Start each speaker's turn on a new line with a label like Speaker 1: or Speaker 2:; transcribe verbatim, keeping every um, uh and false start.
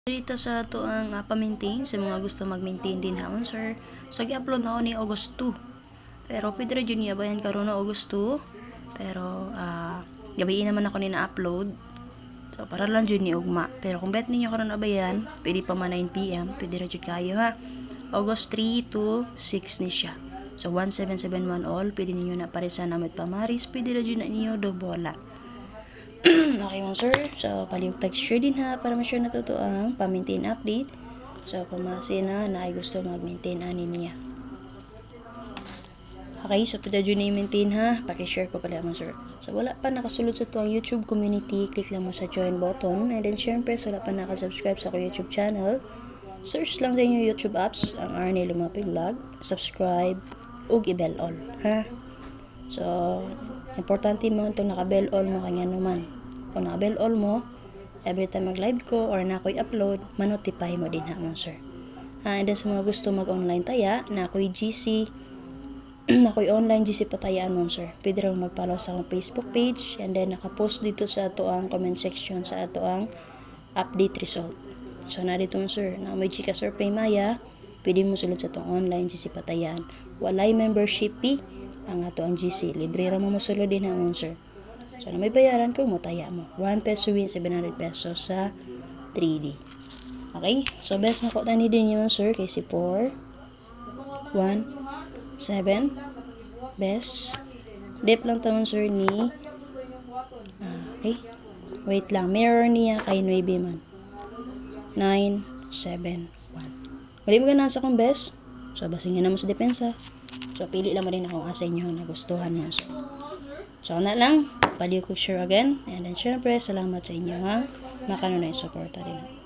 Speaker 1: Dito sa to ang uh, pa-maintain sa mga gusto mag-maintain din haon sir. So gi-upload na ako ni August two. Pero pwede ra jud niya bayan karon na August two. Pero uh, gabi naman ako ni na-upload. So para lang jud ni ugma. Pero kung bet ninyo karon na bayan, pwede pa man nine p m, pwede ra jud kayo ha. August three to six ni siya. So one seven seven one all, pwede ninyo na parisa na met pamaris, pwede ra jud na ninyo do bola. Okay mo sir, so palihog texture din ha para ma-sure na totoo ang pa-maintain update. So pamasi na na ay gusto mag-maintain ani niya. Okay, so pwede dyan na i-maintain ha, pakishare ko pala mo sir. So wala pa nakasulod sa to ang YouTube community, click lang mo sa join button, and then syempre so wala pa nakasubscribe sa ko YouTube channel, search lang sa inyo YouTube apps ang Arnie Lumapig Vlog, subscribe ug i-bell all ha. So importante mo itong naka-bell all mo kanya naman. Kung naka-bell all mo, every time mag-live ko or na ako'y upload, manotify mo din ha mo sir. Ha, and then sa mga gusto mag-online taya, na ako'y G C, na ako'y online G C patayaan mo sir. Pwede rin mag-follow sa akong Facebook page, and then nakapost dito sa ato ang comment section sa ato ang update result. So na dito sir, na may chika sir pay maya, pwede mo sulod sa itong online G C patayaan. Walay membership fee ang ato ang G C, libre ra mo masulod din ha mo sir. So na may bayaran ko mo taya mo one peso win seven hundred pesos sa three D. Okay, so best na ko tani din yun sir kasi four one seven best dip lang taon sir ni ah, okay, wait lang, mirror niya kay nueve man nine seven one. Wali mo ganaan sa akong best, so basingin na mo sa depensa. So, pili lang mo din ako sa inyo na gustuhan mo. So, so na lang. Palihog ko share again. And then, syempre, salamat sa inyo ha. Makano na yung support rin.